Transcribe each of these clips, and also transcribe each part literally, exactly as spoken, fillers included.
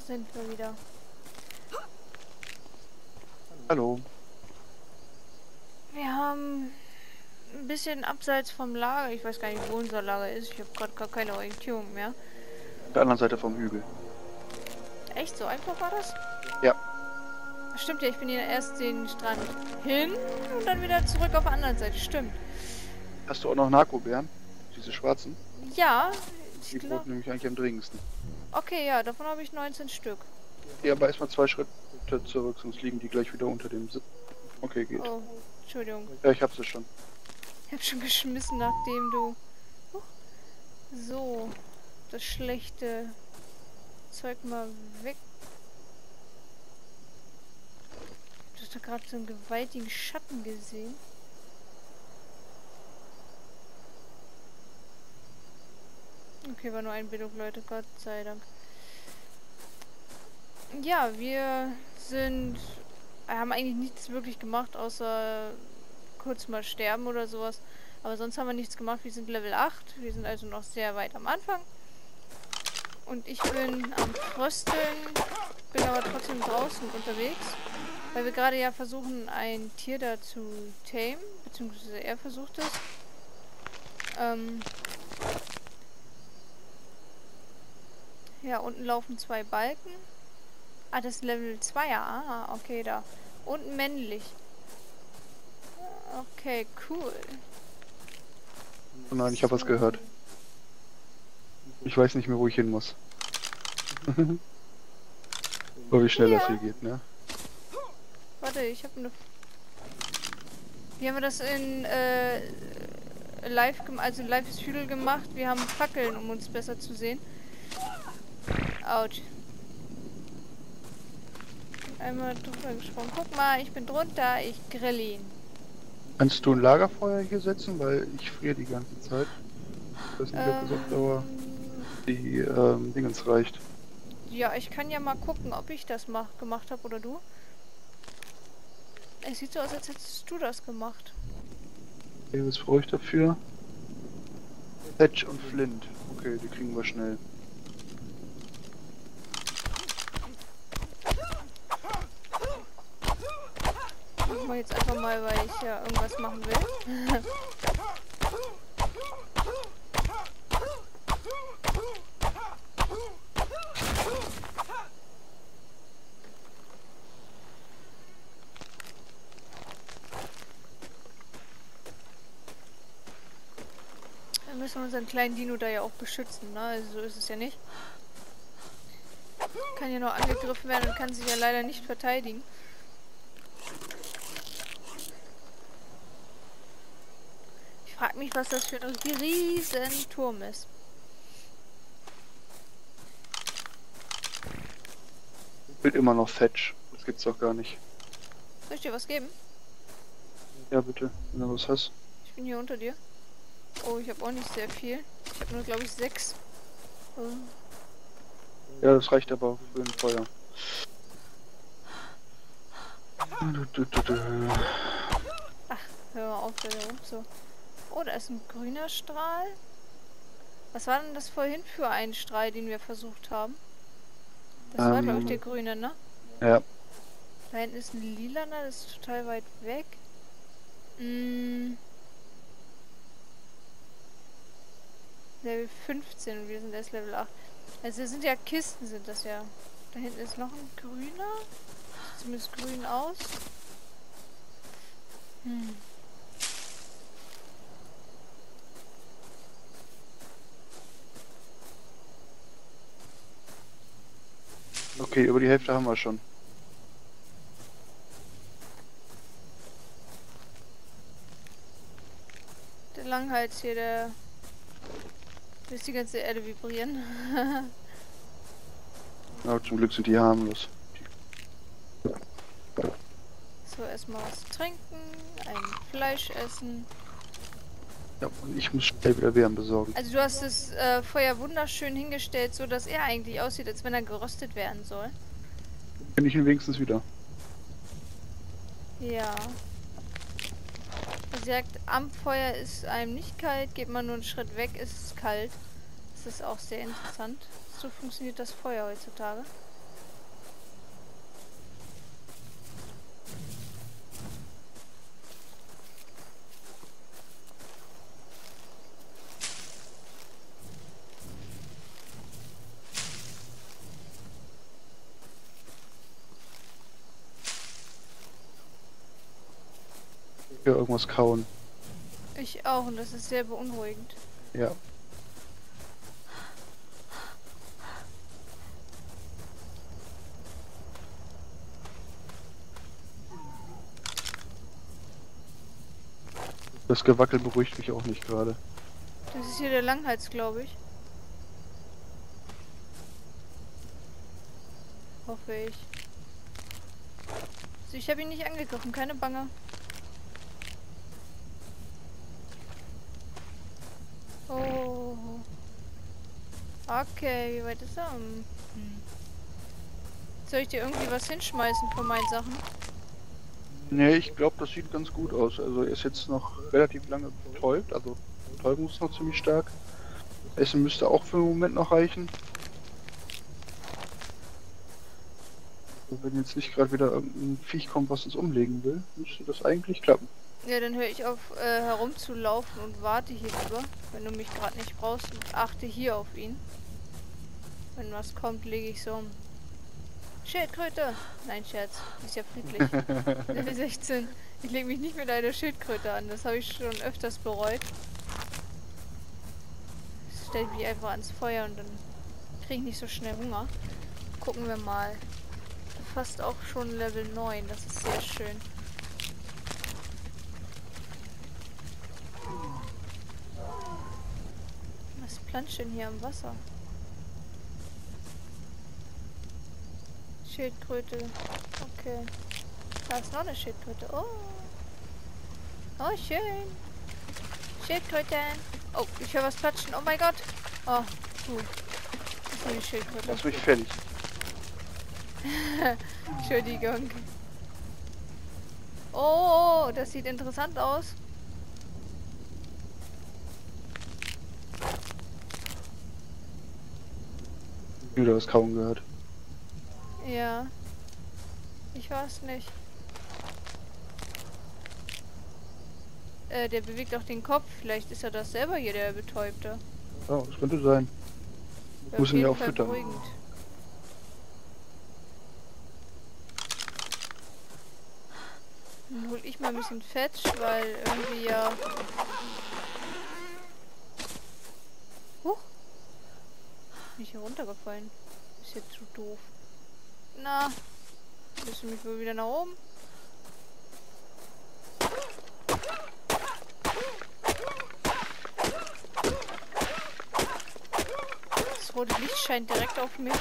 sind wir wieder. Hallo. Wir haben ein bisschen abseits vom Lager. Ich weiß gar nicht, wo unser Lager ist. Ich habe gerade gar keine Orientierung mehr. Auf der anderen Seite vom Hügel. Echt? So einfach war das? Ja. Stimmt ja, ich bin hier erst den Strand hin und dann wieder zurück auf der anderen Seite. Stimmt. Hast du auch noch Narkobären? Diese schwarzen? Ja, ich Die glaube. brauchen nämlich eigentlich am dringendsten. Okay, ja, davon habe ich neunzehn Stück. Ja, aber erstmal zwei Schritte zurück, sonst liegen die gleich wieder unter dem Sitz. Okay, geht. Oh, Entschuldigung. Ja, ich hab sie schon. Ich habe schon geschmissen, nachdem du... Huch. So, das schlechte Zeug mal weg. Du hast da gerade so einen gewaltigen Schatten gesehen. Okay, war nur ein Bildung, Leute, Gott sei Dank. Ja, wir sind... haben eigentlich nichts wirklich gemacht, außer kurz mal sterben oder sowas. Aber sonst haben wir nichts gemacht. Wir sind Level acht. Wir sind also noch sehr weit am Anfang. Und ich bin am Frösteln, bin aber trotzdem draußen unterwegs. Weil wir gerade ja versuchen, ein Tier da zu tamen. Beziehungsweise er versucht es. Ähm... Ja, unten laufen zwei Balken. Ah, das ist Level zwei. Ah, okay, da. Und männlich. Okay, cool. Oh nein, ich habe was gehört. Ich weiß nicht mehr, wo ich hin muss. Aber wie schnell Ja. das hier geht, ne? Warte, ich habe eine... Wie haben wir das in äh, live gemacht? Also live ist Hügel gemacht. Wir haben Fackeln, um uns besser zu sehen. Autsch. Einmal drüber gesprungen. Guck mal, ich bin drunter. Ich grill ihn. Kannst du ein Lagerfeuer hier setzen? Weil ich friere die ganze Zeit. Ich weiß nicht, ob das auf Dauer Ähm, die ähm, Dingens reicht. ja, ich kann ja mal gucken, ob ich das mach, gemacht habe oder du. Es sieht so aus, als hättest du das gemacht. Okay, was brauche ich dafür? Thatch und Flint. Okay, die kriegen wir schnell. Ich mach jetzt einfach mal, weil ich ja irgendwas machen will. Dann müssen wir unseren kleinen Dino da ja auch beschützen, ne? Also so ist es ja nicht. Kann ja noch angegriffen werden und kann sich ja leider nicht verteidigen. Ich frage mich, was das für ein riesen Turm ist. Ich will immer noch Thatch. Das gibt's doch gar nicht. Soll ich dir was geben? Ja, bitte, wenn du was hast. Ich bin hier unter dir. Oh, ich habe auch nicht sehr viel. Ich habe nur, glaube ich, sechs. Oh. Ja, das reicht aber auch für ein Feuer. Ach, hör mal auf, da rum so. Oh, da ist ein grüner Strahl. Was war denn das vorhin für ein Strahl, den wir versucht haben? Das Ähm, war, glaube ich, der grüne, ne? Ja. Da hinten ist ein lilaner, das ist total weit weg. Mm. Level fünfzehn und wir sind erst Level acht. Also es sind ja Kisten, sind das ja. Da hinten ist noch ein grüner. Sieht zumindest grün aus. Hm. Okay, über die Hälfte haben wir schon. Der Langhals hier, der lässt die ganze Erde vibrieren. Aber zum Glück sind die harmlos. So, erstmal was trinken, ein Fleisch essen. Ja, und ich muss schnell wieder Beeren besorgen. Also du hast das äh, Feuer wunderschön hingestellt, so dass er eigentlich aussieht, als wenn er geröstet werden soll. Finde ich ihn wenigstens wieder. Ja. Er sagt, am Feuer ist einem nicht kalt, geht man nur einen Schritt weg, ist es kalt. Das ist auch sehr interessant. So funktioniert das Feuer heutzutage. höre irgendwas kauen. Ich auch, und das ist sehr beunruhigend. Ja. Das Gewackel beruhigt mich auch nicht gerade. Das ist hier der Langhals, glaube ich. Hoffe ich. Also ich habe ihn nicht angegriffen, keine Bange. Oh. Okay, wie weit ist er? Hm. Soll ich dir irgendwie was hinschmeißen von meinen Sachen? Nee, ich glaube, das sieht ganz gut aus. Also er ist jetzt noch relativ lange betäubt, also Betäubung ist noch ziemlich stark. Essen müsste auch für den Moment noch reichen. Also wenn jetzt nicht gerade wieder irgendein Viech kommt, was uns umlegen will, müsste das eigentlich klappen. Ja, dann höre ich auf, äh, herumzulaufen und warte hier lieber, wenn du mich gerade nicht brauchst, und achte hier auf ihn. Wenn was kommt, lege ich so um. Schildkröte! Nein, Scherz. Die ist ja friedlich. Level sechzehn. Ich lege mich nicht mit einer Schildkröte an. Das habe ich schon öfters bereut. Stell mich einfach ans Feuer und dann kriege ich nicht so schnell Hunger. Gucken wir mal. Fast auch schon Level neun. Das ist sehr schön. Was planscht denn hier am Wasser? Schildkröte. Okay. Da ist noch eine Schildkröte. Oh. Oh, schön. Schildkröten. Oh, ich höre was platschen. Oh mein Gott. Oh, cool. Das ist nur die Schildkröte. Lass mich fertig. Entschuldigung. Oh, das sieht interessant aus. Wieder was kaum gehört. Ja. Ich weiß nicht. Äh, der bewegt auch den Kopf. Vielleicht ist er das selber hier, der Betäubte. Oh, das könnte sein. Wäre Muss ihn ja auch Fall füttern. beruhigend. Dann hol ich mal ein bisschen Fetch, weil irgendwie ja... Huch! Bin ich hier runtergefallen? Ist jetzt zu doof. Na, willst du mich wohl wieder nach oben? Das rote Licht scheint direkt auf mich.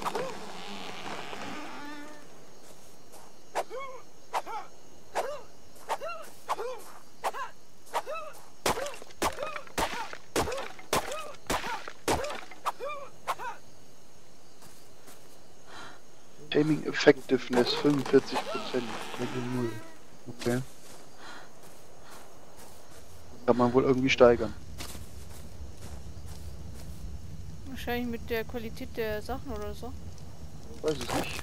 Aiming Effectiveness fünfundvierzig Prozent. null. Okay. Kann man wohl irgendwie steigern. Wahrscheinlich mit der Qualität der Sachen oder so. Weiß es nicht.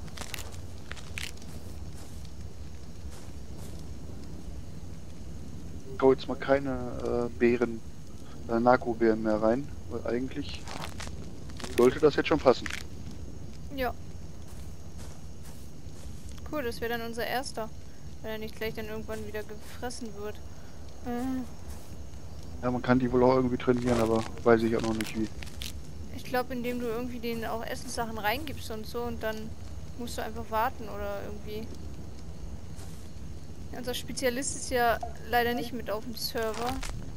Ich hau jetzt mal keine äh, Beeren, äh, Narko-Beeren mehr rein, weil eigentlich sollte das jetzt schon passen. Ja. Cool, das wäre dann unser erster. Wenn er nicht gleich dann irgendwann wieder gefressen wird. Äh, Ja, man kann die wohl auch irgendwie trainieren, aber weiß ich auch noch nicht wie. ich glaube, indem du irgendwie denen auch Essenssachen reingibst und so, und dann musst du einfach warten oder irgendwie. Unser Spezialist ist ja leider nicht mit auf dem Server.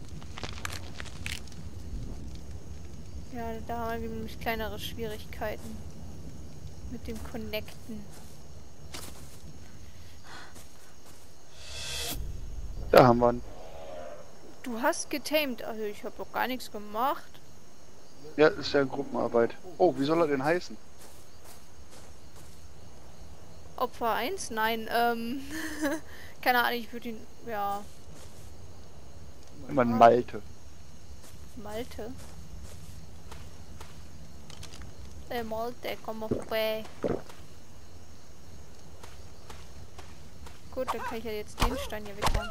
Ja, da haben wir nämlich kleinere Schwierigkeiten mit dem Connecten. Da haben wir ihn. Du hast getamed. Also ich habe doch gar nichts gemacht. Ja, ist ja Gruppenarbeit. Oh, wie soll er denn heißen? Opfer eins? Nein, ähm... keine Ahnung, ich würde ihn... ja... Immer Malte. Malte? Äh, Malte, komm mal vorbei. Gut, dann kann ich ja jetzt den Stein hier weghauen.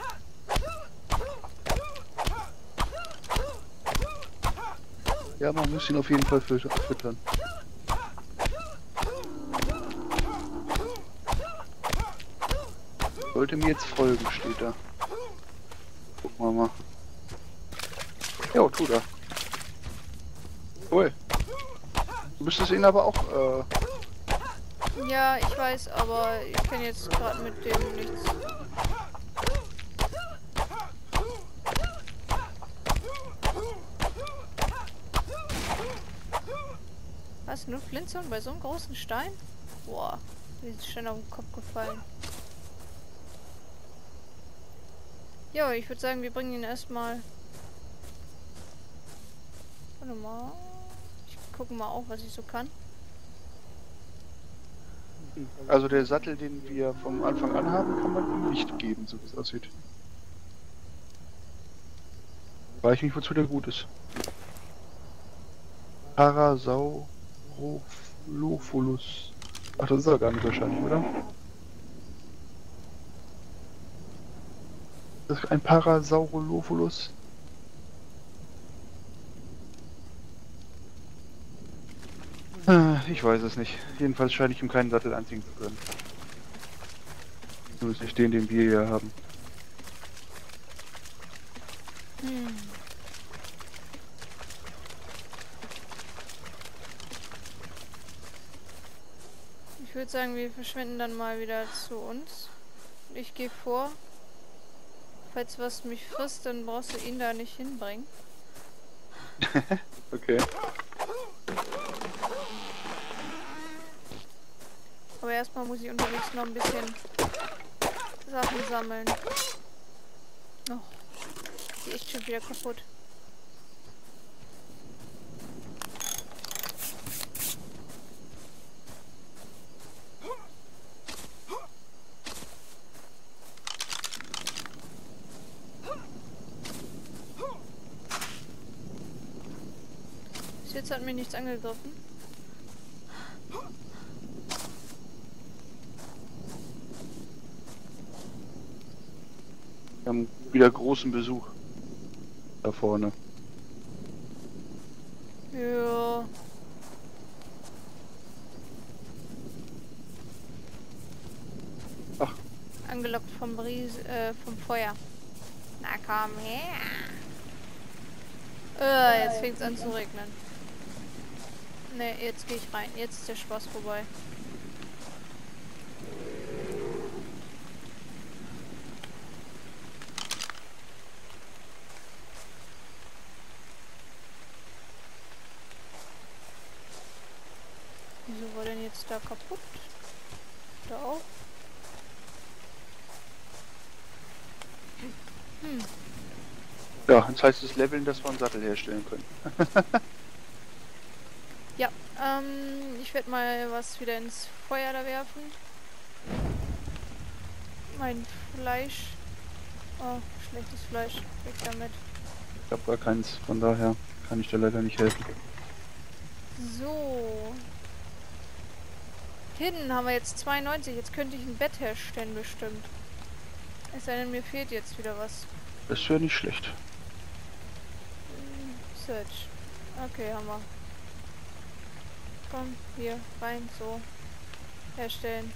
Ja, man muss ihn auf jeden Fall füt- füttern. Sollte mir jetzt folgen, steht da. Gucken wir mal. Jo, tut er. Cool. Du müsstest ihn aber auch, äh... Ja, ich weiß, aber ich kann jetzt gerade mit dem nichts. Was, nur Flintstone bei so einem großen Stein? Boah, die ist schon auf den Kopf gefallen. Ja, ich würde sagen, wir bringen ihn erstmal. Warte mal. Ich gucke mal auch, was ich so kann. Also der Sattel, den wir vom Anfang an haben, kann man ihm nicht geben, so wie es aussieht. Weiß ich nicht, wozu der gut ist. Parasaurolophus. Ach, das ist er gar nicht wahrscheinlich, oder? Das ist ein Parasaurolophus. Ich weiß es nicht. Jedenfalls scheine ich ihm keinen Sattel anziehen zu können. Zumindest nicht den, den wir hier haben. Hm. Ich würde sagen, wir verschwinden dann mal wieder zu uns. Ich gehe vor. Falls was mich frisst, dann brauchst du ihn da nicht hinbringen. Okay. Aber erstmal muss ich unterwegs noch ein bisschen Sachen sammeln. Oh, die ist echt schon wieder kaputt. Bis jetzt hat mir nichts angegriffen. Wir haben wieder großen Besuch. Da vorne. Ja. Ach. Angelockt vom Brise, äh, vom Feuer. Na komm her. Äh, jetzt fängt es an zu regnen. Ne, jetzt gehe ich rein. Jetzt ist der Spaß vorbei. Wieso war denn jetzt da kaputt? Da auch? Hm. Ja, jetzt heißt es leveln, dass wir einen Sattel herstellen können. Ja, ähm, ich werde mal was wieder ins Feuer da werfen. Mein Fleisch. Oh, schlechtes Fleisch. Weg damit. Ich habe gar keins, von daher kann ich dir leider nicht helfen. So. Hinten haben wir jetzt zweiundneunzig. Jetzt könnte ich ein Bett herstellen bestimmt. Es sei denn, mir fehlt jetzt wieder was. Das wäre nicht schlecht. Search. Okay, haben wir. Komm, hier, rein, so. Herstellen.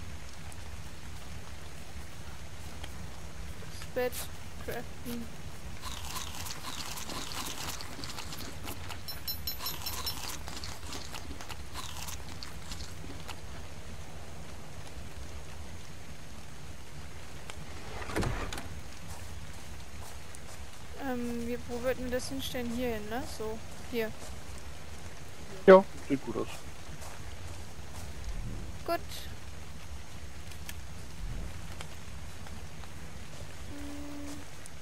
Das Bett. Craften. Ähm, wir, wo würden wir das hinstellen? Hier hin, ne? So, hier. Ja, sieht gut aus. Gut. Hm.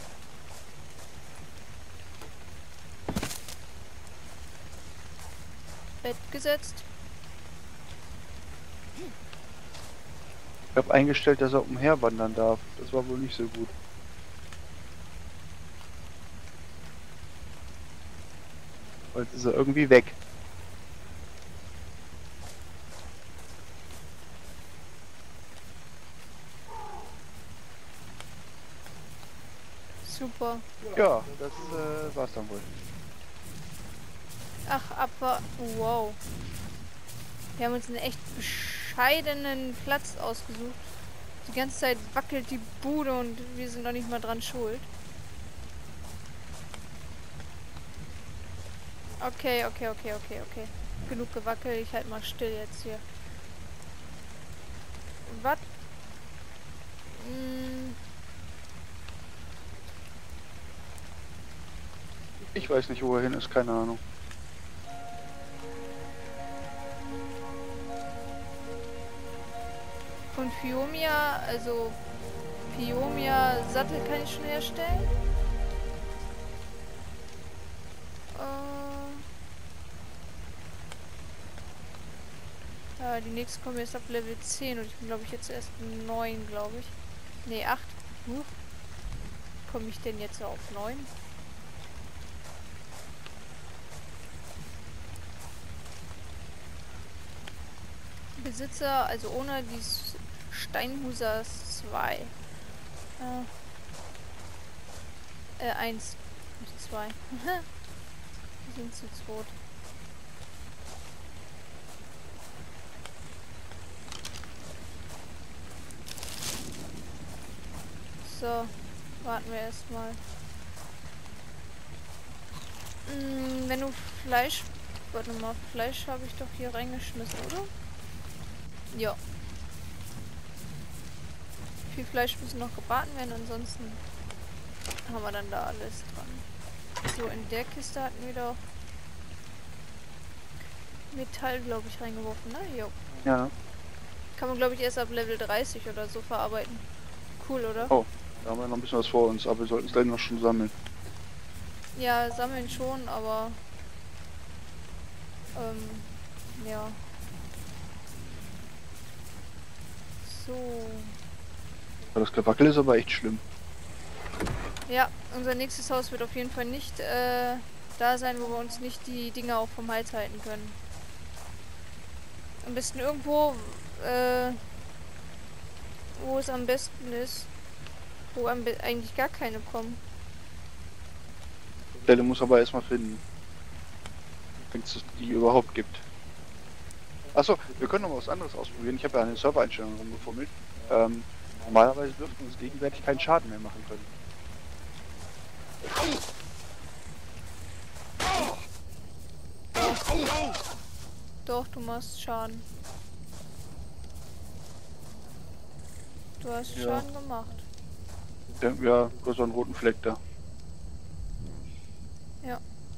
Bett gesetzt. Ich habe eingestellt, dass er umherwandern darf. Das war wohl nicht so gut. Jetzt ist er irgendwie weg. Super. Ja, das äh, war's dann wohl. Ach, aber... Wow. Wir haben uns einen echt bescheidenen Platz ausgesucht. Die ganze Zeit wackelt die Bude und wir sind noch nicht mal dran schuld. Okay, okay, okay, okay, okay. Genug gewackelt, ich halt mal still jetzt hier. Was? Hm. Ich weiß nicht, wo er hin ist, keine Ahnung. Und Phiomia, also Phiomia Sattel kann ich schon herstellen. Äh, ja, die nächste kommen jetzt ab Level zehn und ich bin glaube ich jetzt erst neun, glaube ich. Ne, acht. Huh. Komme ich denn jetzt auf neun? Besitzer, also ohne die Steinhusers zwei. Äh, äh eins. Nicht zwei. Wir sind zu zweit. So, warten wir erstmal. Hm, wenn du Fleisch... Warte mal, Fleisch habe ich doch hier reingeschmissen, oder? Ja. Viel Fleisch muss noch gebraten werden, ansonsten haben wir dann da alles dran. So, in der Kiste hatten wir doch Metall, glaube ich, reingeworfen, ne? Jo. Ja. Kann man, glaube ich, erst ab Level dreißig oder so verarbeiten. Cool, oder? Oh, da haben wir noch ein bisschen was vor uns, aber wir sollten es gleich noch schon sammeln. Ja, sammeln schon, aber... Ähm, ja. So. Das Gewackel ist aber echt schlimm. Ja, unser nächstes Haus wird auf jeden Fall nicht äh, da sein, wo wir uns nicht die Dinger auch vom Hals halten können. Am besten irgendwo, äh, wo es am besten ist, wo am be eigentlich gar keine kommen. Die Stelle muss aber erstmal finden, wenn es die überhaupt gibt. Achso, wir können noch mal was anderes ausprobieren. Ich habe ja eine Server-Einstellung rumgefummelt. Ähm, normalerweise dürften uns gegenwärtig keinen Schaden mehr machen können. Doch, du machst Schaden. Du hast Ja. Schaden gemacht. Ja, ja, du hast so einen roten Fleck da. Ja.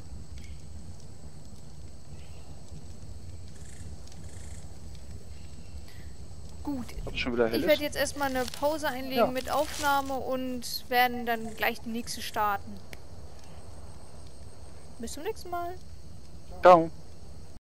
Gut. Schon wieder hell Ich ist? werde jetzt erstmal eine Pause einlegen Ja. mit Aufnahme und werden dann gleich die nächste starten. Bis zum nächsten Mal. Ciao.